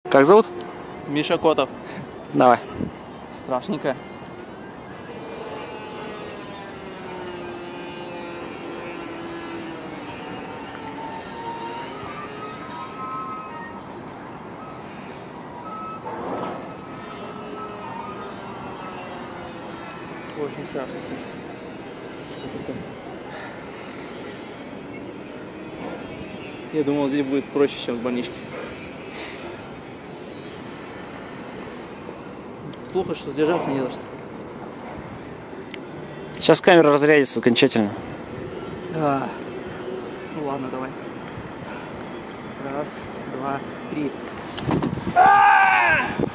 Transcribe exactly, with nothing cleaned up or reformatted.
Как зовут? Миша Котов. Давай. Страшненько. Очень страшно. Я думал, здесь будет проще, чем в больничке. Плохо, что сдержаться не за что. Сейчас камера разрядится окончательно. А. Ну ладно, давай. Раз, два, три. А-а-а!